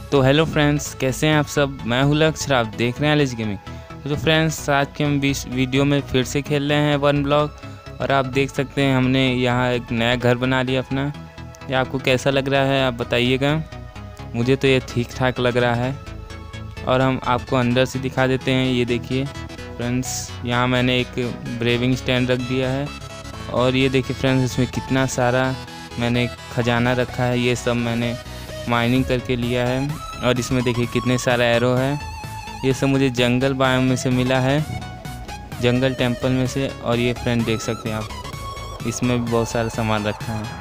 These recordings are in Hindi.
तो हेलो फ्रेंड्स, कैसे हैं आप सब। मैं हूं लक्ष्य, आप देख रहे हैं एलिज गेमिंग। तो फ्रेंड्स, आज के हम वीडियो में फिर से खेल रहे हैं वन ब्लॉक। और आप देख सकते हैं हमने यहाँ एक नया घर बना लिया अपना। ये आपको कैसा लग रहा है आप बताइएगा। मुझे तो ये ठीक ठाक लग रहा है। और हम आपको अंदर से दिखा देते हैं। ये देखिए फ्रेंड्स, यहाँ मैंने एक ब्रेविंग स्टैंड रख दिया है। और ये देखिए फ्रेंड्स, इसमें कितना सारा मैंने खजाना रखा है। ये सब मैंने माइनिंग करके लिया है। और इसमें देखिए कितने सारे एरो है। ये सब मुझे जंगल बायोम में से मिला है, जंगल टेंपल में से। और ये फ्रेंड देख सकते हैं आप, इसमें भी बहुत सारा सामान रखा है।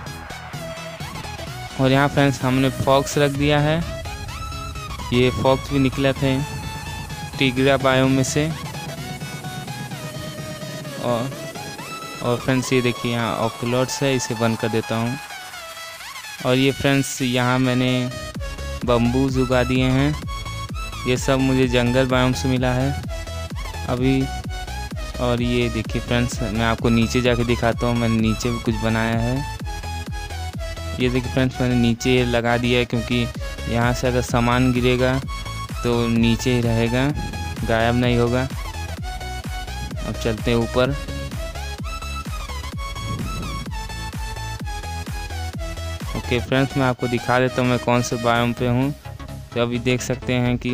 और यहाँ फ्रेंड्स हमने फॉक्स रख दिया है। ये फॉक्स भी निकले थे टिग्रा बायोम में से। और फ्रेंड्स ये देखिए यहाँ ऑक्लोट्स है, इसे बंद कर देता हूँ। और ये फ्रेंड्स यहाँ मैंने बम्बूज उगा दिए हैं। ये सब मुझे जंगल बायोम से मिला है अभी। और ये देखिए फ्रेंड्स, मैं आपको नीचे जाके दिखाता हूँ। मैंने नीचे भी कुछ बनाया है। ये देखिए फ्रेंड्स, मैंने नीचे ये लगा दिया है, क्योंकि यहाँ से अगर सामान गिरेगा तो नीचे ही रहेगा, गायब नहीं होगा। अब चलते हैं ऊपर। ओके फ्रेंड्स, मैं आपको दिखा देता हूँ मैं कौन से बायोम पे हूँ। तो अभी देख सकते हैं कि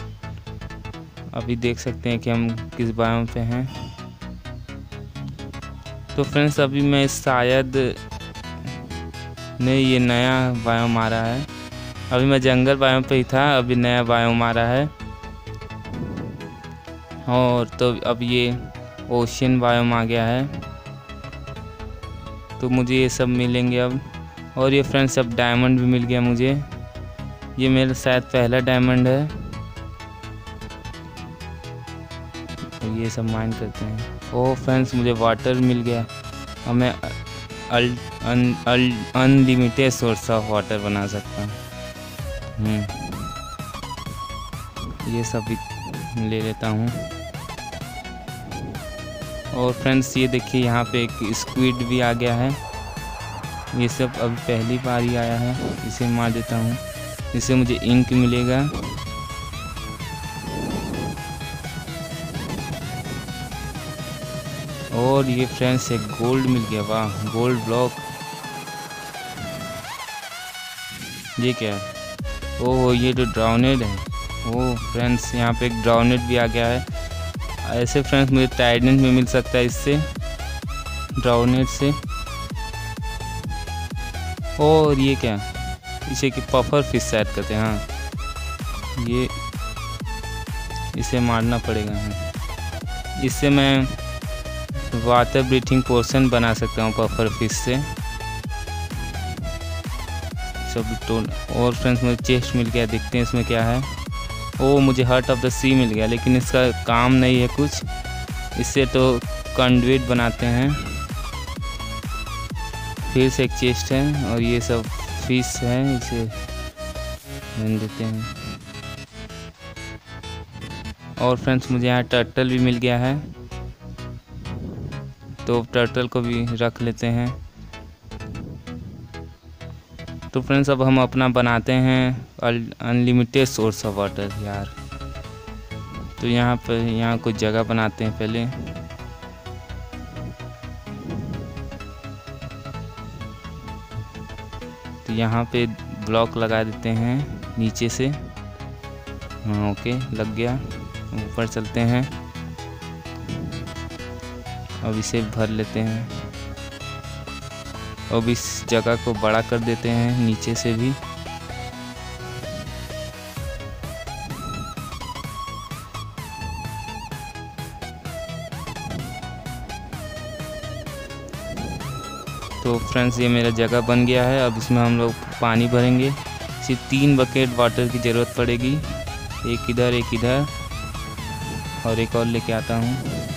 हम किस बायोम पे हैं। तो फ्रेंड्स, अभी मैं शायद नहीं, ये नया बायोम आ रहा है। अभी मैं जंगल बायोम पे ही था, अभी नया बायोम आ रहा है। और तो अब ये ओशियन बायोम आ गया है। तो मुझे ये सब मिलेंगे अब। और ये फ्रेंड्स, अब डायमंड भी मिल गया मुझे। ये मेरा शायद पहला डायमंड है। तो ये सब माइन करते हैं। ओह फ्रेंड्स, मुझे वाटर मिल गया। अब मैं अनलिमिटेड सोर्स ऑफ वाटर बना सकता हूँ। ये सब भी ले लेता हूँ। और फ्रेंड्स ये देखिए, यहाँ पे एक स्क्विड भी आ गया है। ये सब अभी पहली बार ही आया है। इसे मार देता हूँ, इससे मुझे इंक मिलेगा। और ये फ्रेंड्स एक गोल्ड मिल गया। वाह, गोल्ड ब्लॉक। ये क्या है? ओह, ये तो ड्राउनेड है। ओह फ्रेंड्स, यहाँ पे एक ड्राउनेड भी आ गया है। ऐसे फ्रेंड्स मुझे टाइडेंट में मिल सकता है इससे, ड्राउनेड से। और ये क्या, इसे कि पफर फिश शायद कहते हैं। हाँ, ये इसे मारना पड़ेगा। इससे मैं वाटर ब्रीथिंग पोर्शन बना सकता हूँ पफर फिश से। सब तो। और फ्रेंड्स मुझे चेस्ट मिल गया, देखते हैं इसमें क्या है। ओ, मुझे हार्ट ऑफ द सी मिल गया, लेकिन इसका काम नहीं है कुछ। इससे तो कंडुइट बनाते हैं। फिर से एक चेस्ट है। और ये सब फिश है, इसे बन देते हैं। और फ्रेंड्स मुझे यहाँ टर्टल भी मिल गया है, तो टर्टल को भी रख लेते हैं। तो फ्रेंड्स, अब हम अपना बनाते हैं अनलिमिटेड सोर्स ऑफ वाटर यार। तो यहाँ कुछ जगह बनाते हैं पहले। तो यहाँ पे ब्लॉक लगा देते हैं नीचे से। हाँ ओके, लग गया। ऊपर चलते हैं। अब इसे भर लेते हैं। अब इस जगह को बड़ा कर देते हैं नीचे से भी। तो फ्रेंड्स, ये मेरा जगह बन गया है। अब इसमें हम लोग पानी भरेंगे। सिर्फ 3 बकेट वाटर की ज़रूरत पड़ेगी। एक इधर, एक इधर, और एक और लेके आता हूँ।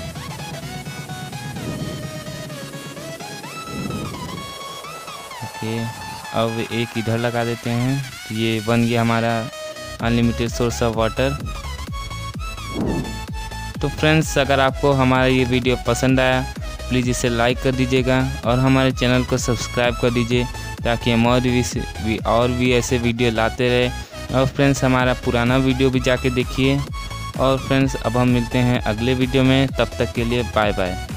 ओके, अब एक इधर लगा देते हैं। तो ये बन गया हमारा अनलिमिटेड सोर्स ऑफ वाटर। तो फ्रेंड्स, अगर आपको हमारा ये वीडियो पसंद आया, प्लीज़ इसे लाइक कर दीजिएगा और हमारे चैनल को सब्सक्राइब कर दीजिए, ताकि हम और भी ऐसे वीडियो लाते रहे और फ्रेंड्स हमारा पुराना वीडियो भी जाके देखिए। और फ्रेंड्स अब हम मिलते हैं अगले वीडियो में, तब तक के लिए बाय बाय।